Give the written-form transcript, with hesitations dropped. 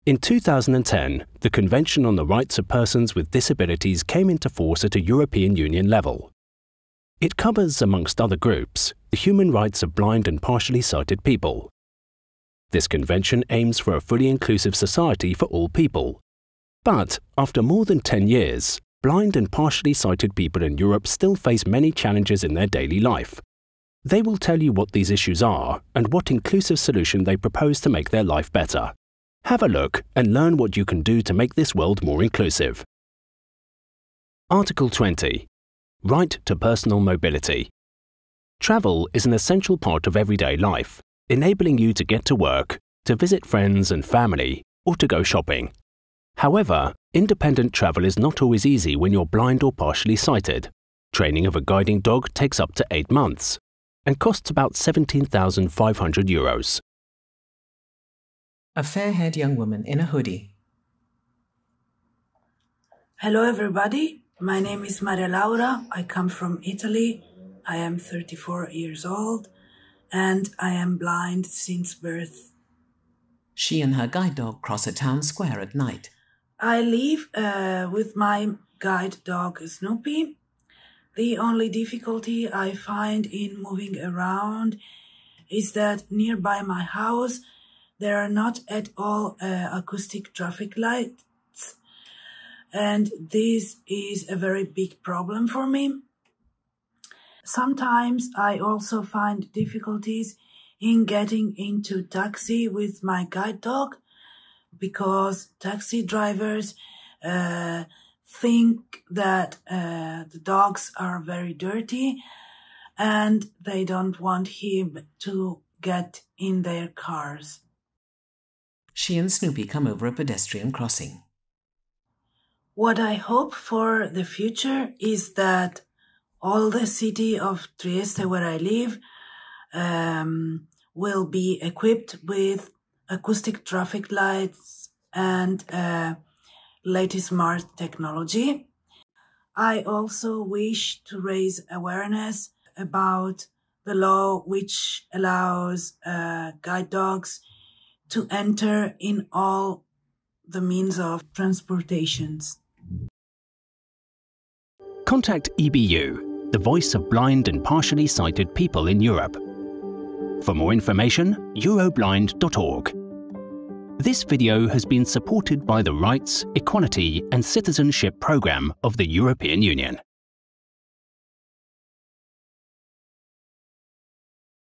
In 2010, the Convention on the Rights of Persons with Disabilities came into force at a European Union level. It covers, amongst other groups, the human rights of blind and partially sighted people. This convention aims for a fully inclusive society for all people. But after more than 10 years, blind and partially sighted people in Europe still face many challenges in their daily life. They will tell you what these issues are and what inclusive solution they propose to make their life better. Have a look and learn what you can do to make this world more inclusive. Article 20. Right to personal mobility. Travel is an essential part of everyday life, enabling you to get to work, to visit friends and family, or to go shopping. However, independent travel is not always easy when you're blind or partially sighted. Training of a guiding dog takes up to 8 months and costs about €17,500. A fair-haired young woman in a hoodie. Hello everybody, my name is Maria Laura, I come from Italy, I am 34 years old and I am blind since birth. She and her guide dog cross a town square at night. I live with my guide dog Snoopy. The only difficulty I find in moving around is that nearby my house there are not at all acoustic traffic lights, and this is a very big problem for me. Sometimes I also find difficulties in getting into taxi with my guide dog because taxi drivers think that the dogs are very dirty and they don't want him to get in their cars. She and Snoopy come over a pedestrian crossing. What I hope for the future is that all the city of Trieste, where I live, will be equipped with acoustic traffic lights and latest smart technology. I also wish to raise awareness about the law which allows guide dogs to enter in all the means of transportations. Contact EBU, the voice of blind and partially sighted people in Europe. For more information, euroblind.org. This video has been supported by the Rights, Equality and Citizenship Programme of the European Union.